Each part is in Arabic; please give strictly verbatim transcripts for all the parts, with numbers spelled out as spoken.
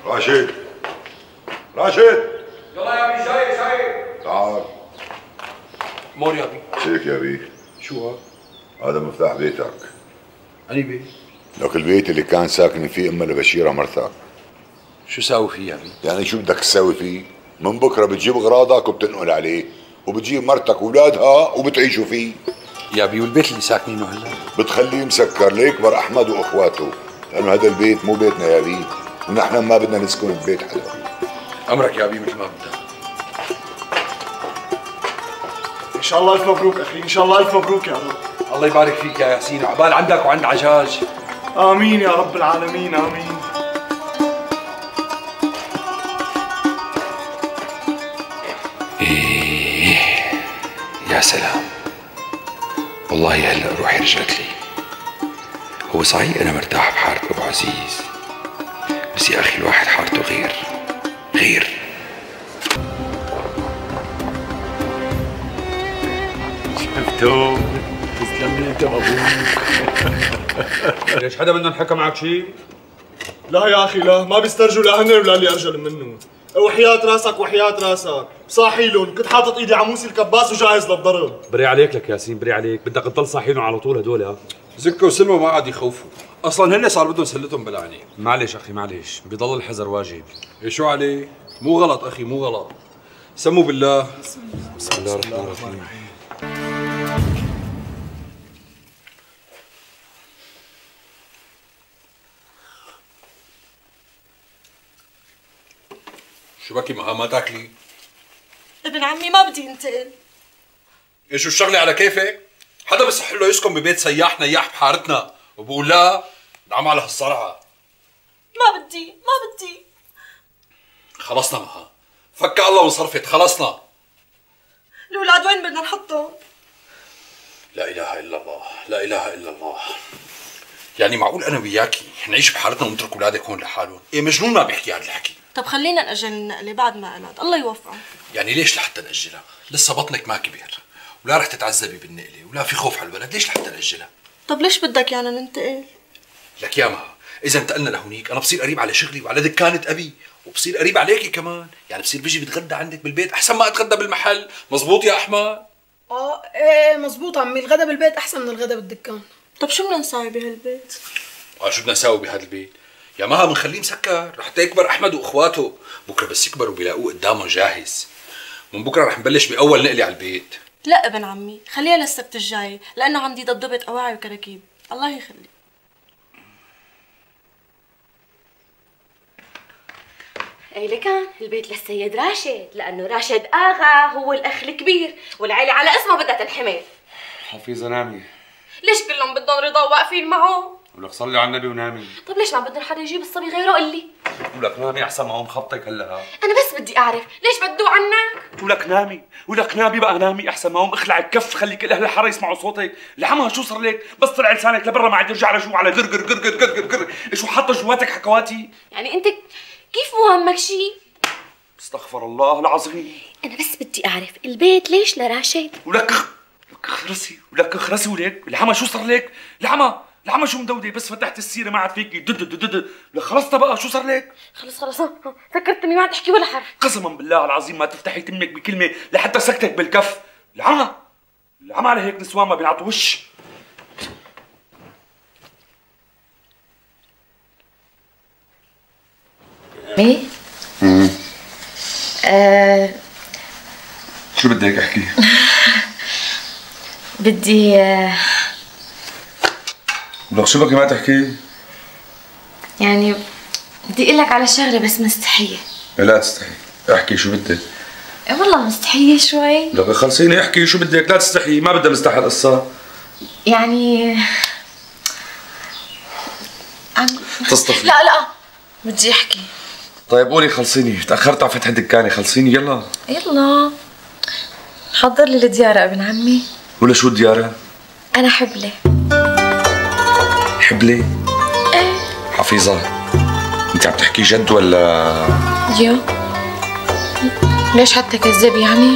راشد راشد يلا يا ابي جاي جاي. تعال. مور يا ابي. شيك يا بي. شو هذا؟ هذا مفتاح بيتك. أني بيت؟ لك البيت اللي كان ساكن فيه أم لبشيرة مرتك. شو ساوي فيه يا ابي؟ يعني شو بدك تسوي فيه؟ من بكره بتجيب اغراضك وبتنقل عليه، وبتجيب مرتك واولادها وبتعيشوا فيه. يا ابي والبيت اللي ساكنينه هلا؟ بتخليه مسكر ليكبر احمد واخواته، لانه هذا البيت مو بيتنا يا بي، ونحن ما بدنا نسكن ببيت حدا. امرك يا ابي مثل ما بدك. ان شاء الله الف مبروك اخي، ان شاء الله الف مبروك يا رب. الله يبارك فيك يا ياسين، عقبال عندك وعند عجاج. امين يا رب العالمين، امين. ايه يا سلام، والله هلا روحي رجعت لي. هو صحيح انا مرتاح بحارة ابو عزيز، بس يا اخي الواحد حارته غير غير. شفتو؟ تسلم لي انت ابوك. ليش حدا منهم حكى معك شيء؟ لا يا اخي لا، ما بيسترجوا لا هن ولا اللي ارجل منه. وحياة راسك وحياة راسك، صاحي لهم، كنت حاطط ايدي على موسي الكباس وجاهز للضرب. بري عليك لك ياسين، بري عليك، بدك تضل صاحينهم على طول هدول. ها زكا وسلمى ما عاد يخوفوا، اصلا هن صار بدهم سلتهم بالعاني. معلش اخي معلش، بضل الحذر واجب. إيه شو عليه؟ مو غلط اخي، مو غلط. سموا بالله. بسم الله الرحمن الرحيم. شو بكي مها ما تاكلي؟ ابن عمي ما بدي ينتقل. ايه شو الشغله على كيفك؟ حدا بصح له يسكن ببيت سياح نياح بحارتنا وبقول لا نعم على هالصرعه. ما بدي ما بدي. خلصنا مها، فكا الله وانصرفت، خلصنا. الاولاد وين بدنا نحطهم؟ لا اله الا الله، لا اله الا الله. يعني معقول انا وياكي نعيش بحارتنا ونترك اولادك هون لحالهم؟ ايه مجنون ما بيحكي هذا الحكي. طب خلينا نأجل النقلة بعد ما قلت، الله يوفقه. يعني ليش لحتى نأجلها؟ لسه بطنك ما كبر، ولا رح تتعذبي بالنقلة، ولا في خوف على الولد، ليش لحتى نأجلها؟ طب ليش بدك يعني ننتقل؟ لك يا مها، إذا انتقلنا لهونيك أنا بصير قريب على شغلي وعلى دكانة أبي، وبصير قريب عليكي كمان، يعني بصير بيجي بتغدى عندك بالبيت أحسن ما أتغدى بالمحل، مزبوط يا أحمد؟ اه ايه مزبوط عمي، الغدا بالبيت أحسن من الغدا بالدكان. طب شو بدنا نساوي بهالبيت؟ آه شو بدنا نساوي بهذا البيت؟ يا مها بنخليه مسكر لحتى يكبر أحمد وإخواته، بكرة بس يكبروا بيلاقوه قدامهم جاهز. من بكرة رح نبلش بأول نقلة على البيت. لا ابن عمي، خليها للسبت الجاي، لأنه عندي ضبط أواعي وكراكيب، الله يخلي. اي لكان البيت للسيد راشد، لأنه راشد آغا هو الأخ الكبير، والعيلة على اسمه بدها تنحمل. حفيظة نامي. ليش كلهم بدهم رضا وواقفين معه؟ ولك صلي على النبي ونامي. طب ليش ما بدهم حدا يجيب الصبي غيره؟ قل لي. ولك نامي احسن ما هون خبطك هلا. انا بس بدي اعرف ليش بدو عنك؟ ولك نامي، ولك نامي بقى نامي احسن ما هون اخلع الكف، خلي كل اهل الحاره يسمعوا صوتك. العمى شو صار لك؟ بس طلع لسانك لبرا ما عاد يرجع لجوا على قر قر قر قر قر قر قر. شو حاطه جواتك حكواتي؟ يعني انت كيف مو همك شيء؟ استغفر الله العظيم. انا بس بدي اعرف البيت ليش لراشد؟ ولك لك اخرسي، ولك اخرسي ولك، العمى شو صار لك؟ العمى العمى شو مدودة؟ بس فتحت السيرة ما عاد فيكي دد دد دد. لك خلصنا بقى، شو صار لك؟ خلص خلص فكرتني ما عاد تحكي ولا حرف. قسما بالله العظيم ما تفتحي تمك بكلمة لحتى سكتك بالكف. العمى العمى على هيك نسوان ما بينعطوا وش. ايه؟ امم آه شو بدك احكي؟ بدي آه لك شو بكي ما تحكي؟ يعني بدي اقول لك على شغله بس مستحيه. لا تستحي، احكي شو بدك؟ ايه والله مستحيه شوي. لك خلصيني احكي شو بدك، لا تستحي، ما بدها مستحى القصة. يعني عم تصطفي. لا لا بدي احكي. طيب قولي خلصيني، تأخرت على فتح الدكانة، خلصيني يلا. يلا حضر لي الديارة ابن عمي. ولا شو الديارة؟ أنا حبلة. حبلة؟ ايه. حفيظة انت عم تحكي جد ولا؟ يو ليش حتى كذب يعني؟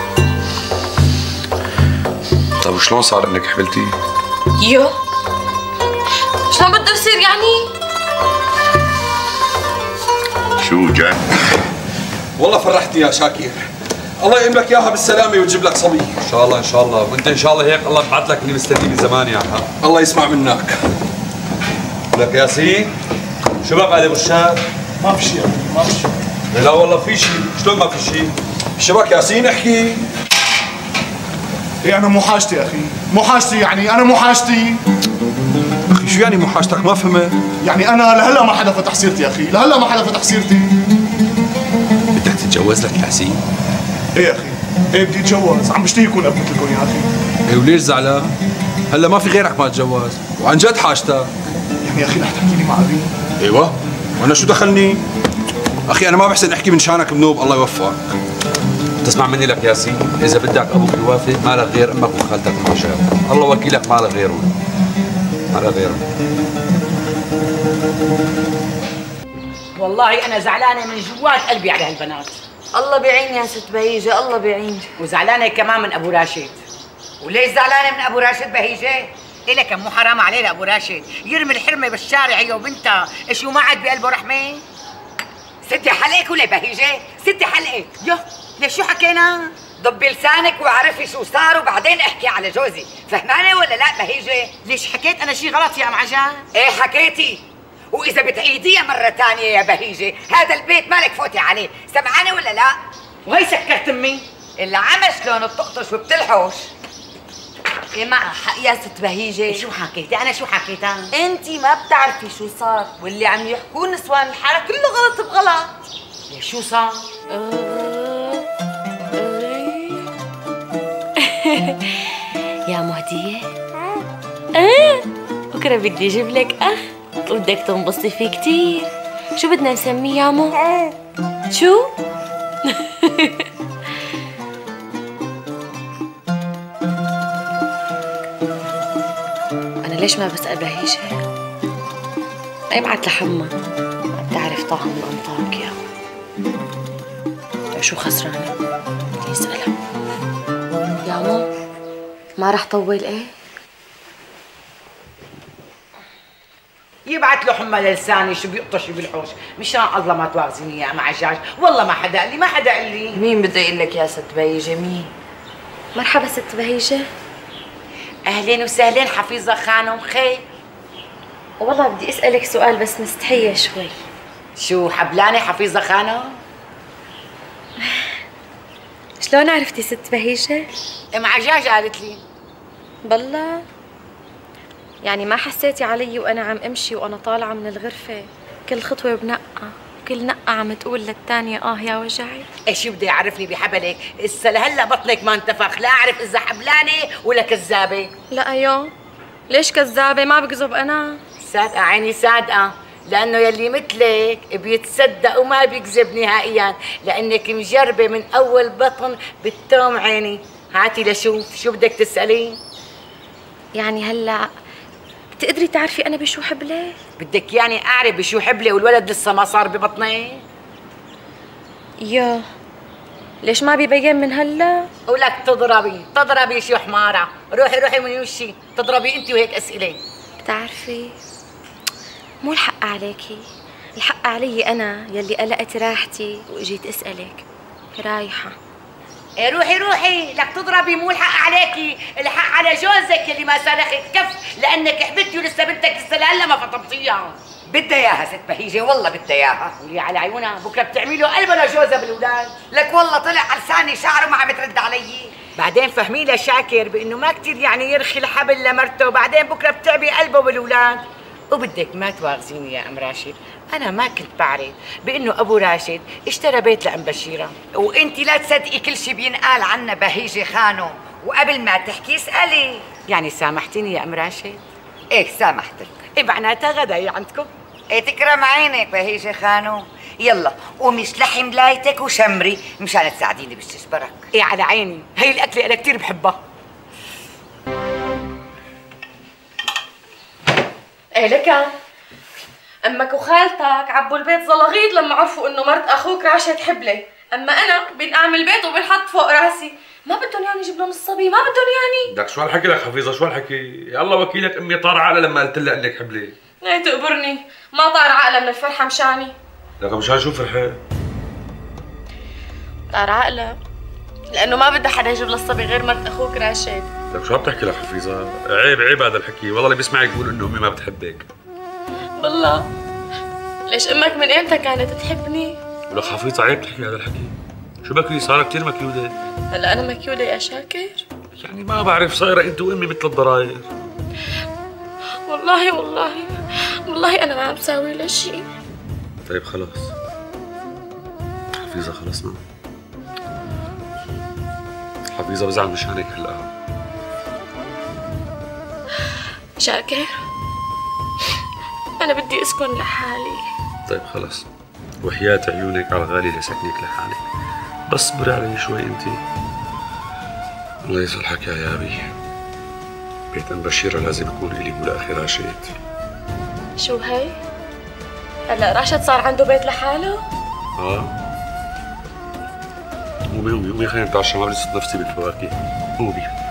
طيب وشلون صار انك حبلتي؟ يو شلون بده يصير يعني؟ شو جاي؟ والله فرحتني يا شاكر. الله يملك اياها بالسلامه ويجيب لك صبي. ان شاء الله ان شاء الله، وانت ان شاء الله هيك الله يبعث لك اللي مستنيه من زمان يا حا. الله يسمع منك. لك ياسين شو بقى بعد ابو الشاب؟ ما في شيء ما في شيء. لا والله في شيء، شلون ما في شيء؟ شبك ياسين احكي. ايه انا مو حاجتي اخي، مو حاجتي يعني انا مو حاجتي. اخي شو يعني مو حاجتك؟ ما فهمت. يعني انا لهلا ما حدا فتح سيرتي يا اخي، لهلا ما حدا فتح سيرتي. بدك تتجوز لك ياسين؟ ايه اخي، ايه بدي اتجوز، عم بشتهي يكون اب مثلكم يا اخي. ايه وليش زعلان؟ هلا ما في غيرك ما تتجوز، وعن جد حاجتك. يعني يا اخي رح تحكي لي مع ابي؟ ايوه، وانا شو دخلني؟ اخي انا ما بحسن احكي من شانك بنوب، الله يوفقك. تسمع مني لك ياسين، اذا بدك ابوك يوافق ما لك غير امك وخالتك المعجاب، الله وكيلك ما لك غيرهم. ما لك غيرهم. والله انا زعلانه من جوات قلبي على هالبنات. الله بيعين يا ست بهيجه، الله بيعين. وزعلانه كمان من ابو راشد. وليش زعلانه من ابو راشد بهيجه؟ إلك مو حرام عليه لابو راشد يرمي الحرمه بالشارع هي وبنتها، شو ما عاد بقلبه رحمه؟ ستي حلقك ولا بهيجه؟ ستي حلقك. يو ليش شو حكينا؟ ضبي لسانك وعرفي شو صار وبعدين احكي على جوزي، فهمانه ولا لا بهيجه؟ ليش حكيت انا شي غلط يا ام عجان؟ ايه حكيتي، واذا بتعيديها مره ثانيه يا بهيجه هذا البيت مالك فوتي عليه، سمعانه ولا لا؟ وهي سكرت امي اللي عمى شلون بتقطش وبتلحوش. ايه معها حق يا ست بهيجه. شو حكيتي؟ انا شو حكيتها؟ انتي ما بتعرفي شو صار، واللي عم يحكوه نسوان الحاره كله غلط بغلط. ليش شو صار؟ يا مهديه اه بكره بدي اجيب لك اخ وبدك تنبسطي فيه كثير. شو بدنا نسميه يا مو؟ شو؟ انا ليش ما بسال بهيجه؟ ما يبعت لحمى، ما بتعرف طعم الانطاكيا. شو خسرانه؟ يسالها. يا مو ما رح طول ايه؟ يبعت له حمى للساني شو بيقطش بالحوش، مشان الله ما تواخذيني يا ام عجاج، والله ما حدا قال لي، ما حدا قال لي. مين بده يقول لك يا ست بهيجه؟ مين؟ مرحبا ست بهيجه. اهلين وسهلين حفيظه خانم، خير؟ والله بدي اسالك سؤال بس مستحيه شوي. شو حبلانه حفيظه خانم؟ شلون عرفتي ست بهيجه؟ ام عجاج قالت لي. بالله؟ يعني ما حسيتي علي وانا عم امشي وانا طالعه من الغرفه كل خطوه بنقه، كل نقه عم تقول للثانيه اه يا وجعي؟ ايش شو بده يعرفني بحبلك؟ هسه لهلا بطنك ما انتفخ، لا اعرف اذا حبلانه ولا كذابه. لا ايوه، ليش كذابه؟ ما بكذب انا. صادقه عيني صادقه، لانه يلي مثلك بيتصدق وما بيكذب نهائيا، لانك مجربه من اول بطن بالتوم عيني. هاتي لشوف شو بدك تسالي. يعني هلا بتقدري تعرفي انا بشو حبلة؟ بدك يعني اعرف بشو حبلة والولد لسه ما صار ببطني؟ يا ليش ما بيبين من هلا؟ ولك تضربي تضربي شو حمارة، روحي روحي من وشي، تضربي انت وهيك اسئلة. بتعرفي مو الحق عليكي، الحق علي انا يلي قلقت راحتي واجيت اسالك. رايحه. ايه روحي روحي، لك تضربي، مو الحق عليكي، الحق على جوزك اللي ما سلخت كف لانك حبتي ولسه بنتك لسه لهلا ما فطمتيها. بدها اياها ست بهيجه، والله بدها اياها. قولي على عيونها بكره بتعملي له قلبها لجوزها بالاولاد. لك والله طلع على لساني شعره ما عم ترد علي. بعدين فهمي له شاكر بانه ما كثير يعني يرخي الحبل لمرته، بعدين بكره بتعبي قلبه بالاولاد. وبدك ما تواخذيني يا ام راشد، انا ما كنت بعرف بانه ابو راشد اشترى بيت لام بشيره. وانت لا تصدقي كل شيء بينقال عنا بهيجه خانم، وقبل ما تحكي اسالي. يعني سامحتيني يا ام راشد؟ ايه سامحتك. ايه معناتها غدا هي عندكم؟ ايه تكرم عينك بهيجه خانم. يلا قومي اشلحي ملايتك وشمري مشان تساعديني بالشجبرك. ايه على عيني، هي الاكله انا كثير بحبها. ايه لك امك وخالتك عبوا البيت زلغيط لما عرفوا انه مرت اخوك راشد حبلة، اما انا بنقام البيت وبنحط فوق راسي. ما بدهم يعني يجيب لهم الصبي، ما بدهم يعني. لك شو هالحكي لك حفيظه، شو هالحكي؟ يا الله وكيلك امي طار عقلها لما قلت لها انك حبلة. ايه تقبرني، ما طار عقلها من الفرحه مشاني. لك مشان شو فرحان؟ طار عقلك لانه ما بدها حدا يجيب للصبي غير مرت اخوك راشد. لك شو عم تحكي لك حفيظه؟ عيب عيب هذا الحكي، والله اللي بيسمعك بيقول انه امي ما بتحبك. والله ليش امك من امتى كانت تحبني؟ ولك حفيظه عيب تحكي هذا الحكي. شو بكري صار كثير مكيوده. هلا انا مكيوده يا شاكر؟ يعني ما بعرف صايره انت وامي مثل الضراير. والله والله والله انا ما عم بساوي له شيء. طيب خلاص حفيظه خلصنا. حفيظه بزعل مشانك هلا. شاكر انا بدي اسكن لحالي. طيب خلص وحياة عيونك على الغالي لسكنك لحالك، بس اصبري علي شوي انت. الله يصلحك يا يابي. بيت ام بشيره لازم يكون الي ولاخي راشد. شو هي؟ هلا راشد صار عنده بيت لحاله؟ اه قومي قومي قومي خلينا نتعشى، ما بدي صد نفسي بالفواكه. قومي